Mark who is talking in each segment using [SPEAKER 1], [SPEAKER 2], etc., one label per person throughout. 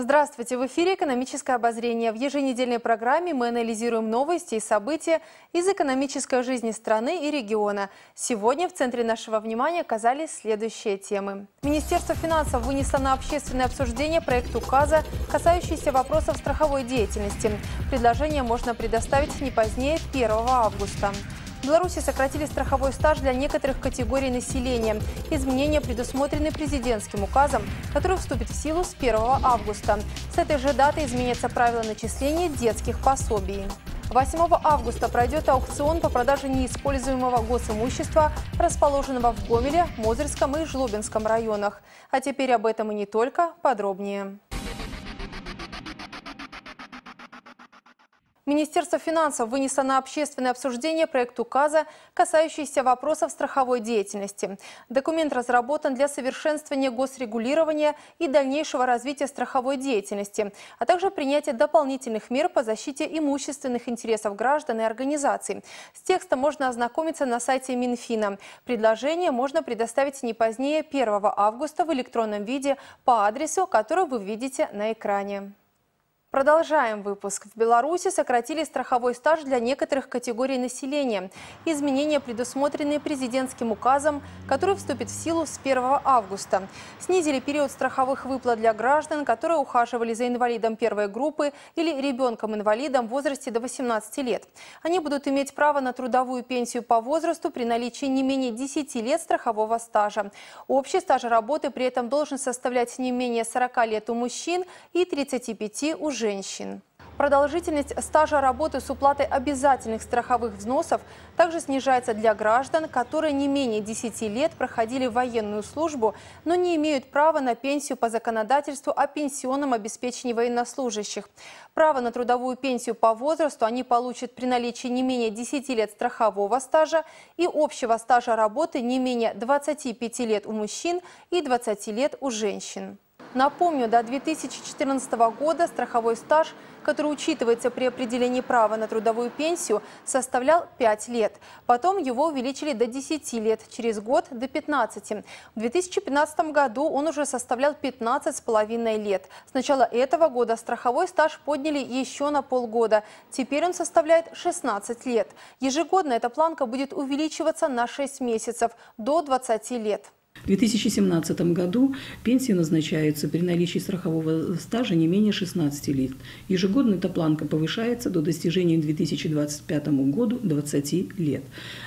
[SPEAKER 1] Здравствуйте! В эфире «Экономическое обозрение». В еженедельной программе мы анализируем новости и события из экономической жизни страны и региона. Сегодня в центре нашего внимания оказались следующие темы. Министерство финансов вынесло на общественное обсуждение проект указа, касающийся вопросов страховой деятельности. Предложение можно предоставить не позднее 1 августа. В Беларуси сократили страховой стаж для некоторых категорий населения. Изменения предусмотрены президентским указом, который вступит в силу с 1 августа. С этой же даты изменятся правила начисления детских пособий. 8 августа пройдет аукцион по продаже неиспользуемого госимущества, расположенного в Гомеле, Мозырском и Жлобинском районах. А теперь об этом и не только, подробнее. Министерство финансов вынесло на общественное обсуждение проект указа, касающийся вопросов страховой деятельности. Документ разработан для совершенствования госрегулирования и дальнейшего развития страховой деятельности, а также принятия дополнительных мер по защите имущественных интересов граждан и организаций. С текстом можно ознакомиться на сайте Минфина. Предложение можно предоставить не позднее 1 августа в электронном виде по адресу, который вы видите на экране. Продолжаем выпуск. В Беларуси сократили страховой стаж для некоторых категорий населения. Изменения предусмотрены президентским указом, который вступит в силу с 1 августа. Снизили период страховых выплат для граждан, которые ухаживали за инвалидом первой группы или ребенком-инвалидом в возрасте до 18 лет. Они будут иметь право на трудовую пенсию по возрасту при наличии не менее 10 лет страхового стажа. Общий стаж работы при этом должен составлять не менее 40 лет у мужчин и 35 у женщин. Продолжительность стажа работы с уплатой обязательных страховых взносов также снижается для граждан, которые не менее 10 лет проходили военную службу, но не имеют права на пенсию по законодательству о пенсионном обеспечении военнослужащих. Право на трудовую пенсию по возрасту они получат при наличии не менее 10 лет страхового стажа и общего стажа работы не менее 25 лет у мужчин и 20 лет у женщин. Напомню, до 2014 года страховой стаж, который учитывается при определении права на трудовую пенсию, составлял 5 лет. Потом его увеличили до 10 лет, через год до 15. В 2015 году он уже составлял 15,5 лет. С начала этого года страховой стаж подняли еще на полгода. Теперь он составляет 16 лет. Ежегодно эта планка будет увеличиваться на 6 месяцев, до 20 лет.
[SPEAKER 2] В 2017 году пенсии назначаются при наличии страхового стажа не менее 16 лет. Ежегодно эта планка повышается до достижения к 2025 году 20 лет.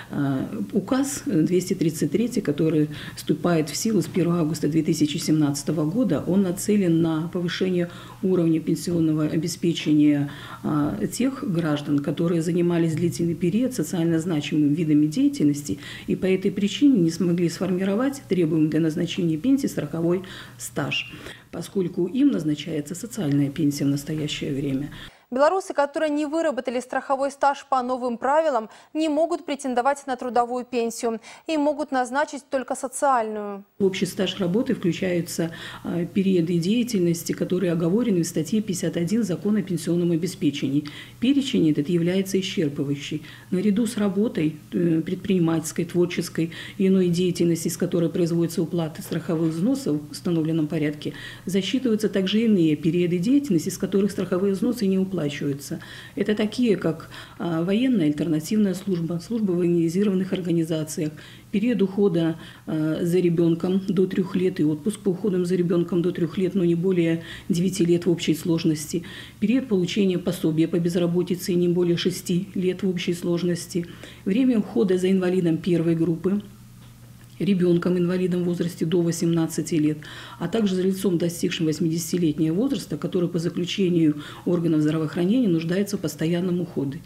[SPEAKER 2] Указ 233, который вступает в силу с 1 августа 2017 года, он нацелен на повышение уровня пенсионного обеспечения тех граждан, которые занимались длительный период социально значимыми видами деятельности и по этой причине не смогли сформировать требуемый для назначения пенсии страховой стаж, поскольку им назначается социальная пенсия в настоящее время.
[SPEAKER 1] Белорусы, которые не выработали страховой стаж по новым правилам, не могут претендовать на трудовую пенсию. Им могут назначить только социальную.
[SPEAKER 2] В общий стаж работы включаются периоды деятельности, которые оговорены в статье 51 Закона о пенсионном обеспечении. Перечень этот является исчерпывающий. Наряду с работой предпринимательской, творческой и иной деятельности, с которой производится уплата страховых взносов в установленном порядке, засчитываются также иные периоды деятельности, с которых страховые взносы не уплачиваются. Это такие, как военная альтернативная служба, служба в военизированных организациях, период ухода за ребенком до 3 лет и отпуск по уходам за ребенком до 3 лет, но не более 9 лет в общей сложности, период получения пособия по безработице и не более 6 лет в общей сложности, время ухода за инвалидом первой группы, ребенком-инвалидом в возрасте до 18 лет, а также за лицом, достигшим 80-летнего возраста, который по заключению органов здравоохранения нуждается в постоянном уходе.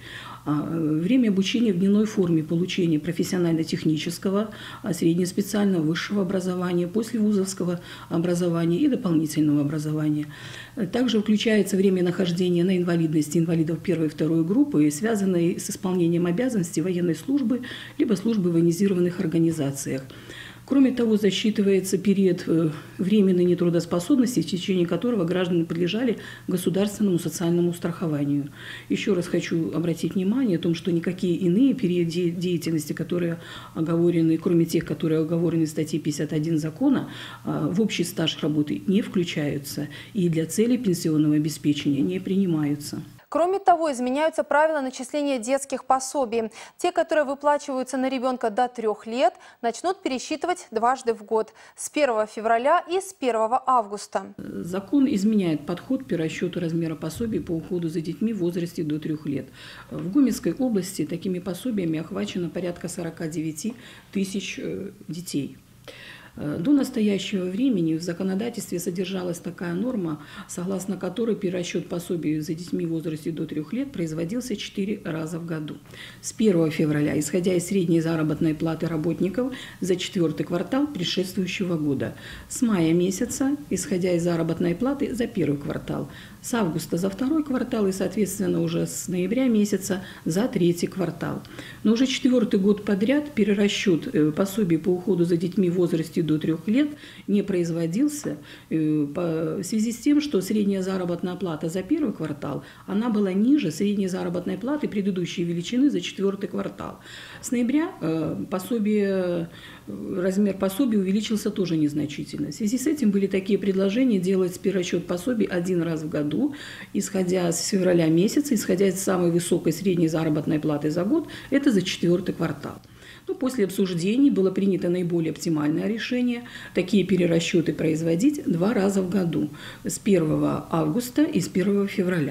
[SPEAKER 2] Время обучения в дневной форме получения профессионально-технического, среднеспециального, высшего образования, послевузовского образования и дополнительного образования. Также включается время нахождения на инвалидности инвалидов первой и второй группы, связанной с исполнением обязанностей военной службы либо службы в военизированных организациях. Кроме того, засчитывается период временной нетрудоспособности, в течение которого граждане подлежали государственному социальному страхованию. Еще раз хочу обратить внимание о том, что никакие иные периоды деятельности, которые оговорены, кроме тех, которые оговорены в статье 51 закона, в общий стаж работы не включаются и для целей пенсионного обеспечения не принимаются.
[SPEAKER 1] Кроме того, изменяются правила начисления детских пособий. Те, которые выплачиваются на ребенка до 3 лет, начнут пересчитывать дважды в год – с 1 февраля и с 1 августа.
[SPEAKER 2] Закон изменяет подход к расчету размера пособий по уходу за детьми в возрасте до 3 лет. В Гомельской области такими пособиями охвачено порядка 49 тысяч детей. До настоящего времени в законодательстве содержалась такая норма, согласно которой перерасчет пособий за детьми в возрасте до 3 лет производился 4 раза в году. С 1 февраля, исходя из средней заработной платы работников за 4-й квартал предшествующего года. С мая месяца, исходя из заработной платы за 1-й квартал. С августа за 2-й квартал и, соответственно, уже с ноября месяца за 3-й квартал. Но уже 4-й год подряд перерасчет пособий по уходу за детьми в возрасте до 3 лет не производился в связи с тем, что средняя заработная плата за 1-й квартал она была ниже средней заработной платы предыдущей величины за 4-й квартал. С ноября размер пособия увеличился тоже незначительно. В связи с этим были такие предложения делать перерасчет пособий 1 раз в году, исходя с февраля месяца, исходя из самой высокой средней заработной платы за год, это за 4-й квартал. Но после обсуждений было принято наиболее оптимальное решение такие перерасчеты производить 2 раза в году, с 1 августа и с 1 февраля.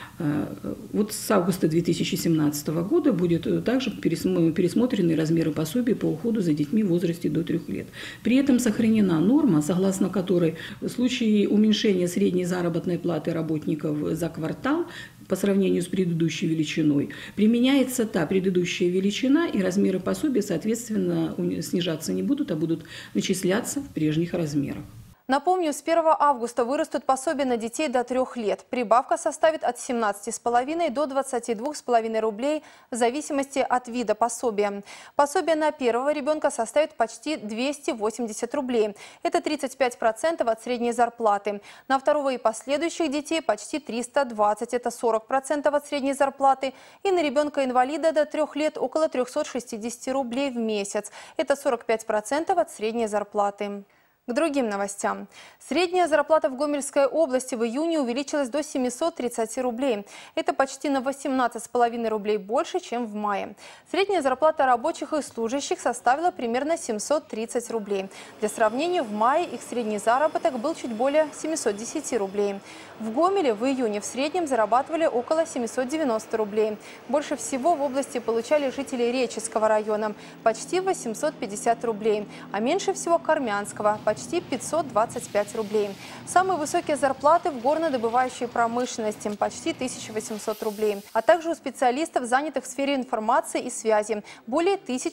[SPEAKER 2] Вот с августа 2017 года будет также пересмотрены размеры пособий по уходу за детьми в возрасте до 3 лет. При этом сохранена норма, согласно которой в случае уменьшения средней заработной платы работников за квартал по сравнению с предыдущей величиной, применяется та предыдущая величина, и размеры пособия, соответственно, снижаться не будут, а будут начисляться в прежних размерах.
[SPEAKER 1] Напомню, с 1 августа вырастут пособия на детей до 3 лет. Прибавка составит от 17,5 до 22,5 рублей в зависимости от вида пособия. Пособие на первого ребенка составит почти 280 рублей. Это 35% от средней зарплаты. На второго и последующих детей почти 320, это 40% от средней зарплаты. И на ребенка-инвалида до 3 лет около 360 рублей в месяц. Это 45% от средней зарплаты. К другим новостям. Средняя зарплата в Гомельской области в июне увеличилась до 730 рублей. Это почти на 18,5 рублей больше, чем в мае. Средняя зарплата рабочих и служащих составила примерно 730 рублей. Для сравнения, в мае их средний заработок был чуть более 710 рублей. В Гомеле в июне в среднем зарабатывали около 790 рублей. Больше всего в области получали жители Реческого района – почти 850 рублей, а меньше всего Кармянского – почти 525 рублей. Самые высокие зарплаты в горнодобывающей промышленности – почти 1800 рублей, а также у специалистов, занятых в сфере информации и связи – более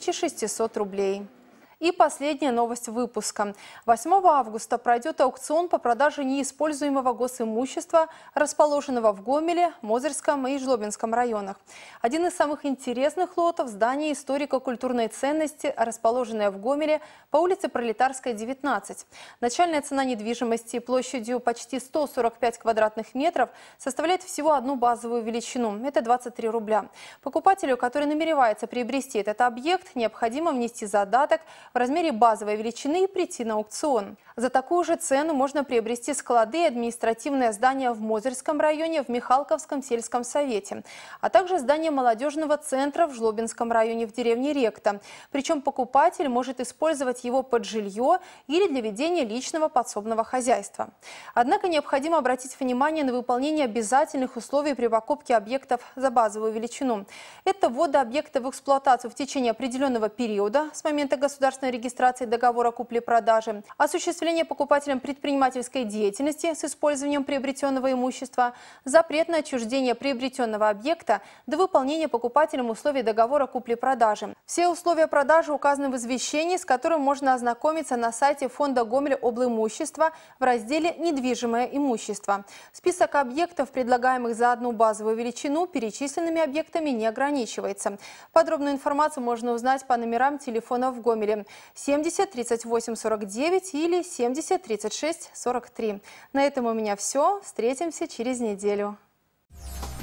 [SPEAKER 1] 1600 рублей. И последняя новость выпуска. 8 августа пройдет аукцион по продаже неиспользуемого госимущества, расположенного в Гомеле, Мозырском и Жлобинском районах. Один из самых интересных лотов – здание историко-культурной ценности, расположенное в Гомеле по улице Пролетарская, 19. Начальная цена недвижимости площадью почти 145 квадратных метров составляет всего одну базовую величину – это 23 рубля. Покупателю, который намеревается приобрести этот объект, необходимо внести задаток в размере базовой величины и прийти на аукцион. За такую же цену можно приобрести склады и административное здание в Мозырском районе, в Михалковском сельском совете, а также здание молодежного центра в Жлобинском районе в деревне Ректа. Причем покупатель может использовать его под жилье или для ведения личного подсобного хозяйства. Однако необходимо обратить внимание на выполнение обязательных условий при покупке объектов за базовую величину. Это ввода объекта в эксплуатацию в течение определенного периода с момента государственной регистрации договора купли-продажи, осуществление покупателем предпринимательской деятельности с использованием приобретенного имущества, запрет на отчуждение приобретенного объекта до выполнения покупателем условий договора купли-продажи. Все условия продажи указаны в извещении, с которым можно ознакомиться на сайте фонда Гомель облимущества в разделе «Недвижимое имущество». Список объектов, предлагаемых за одну базовую величину, перечисленными объектами не ограничивается. Подробную информацию можно узнать по номерам телефонов в Гомеле телефоне 70 38 49 или 70 36 43. На этом у меня все. Встретимся через неделю.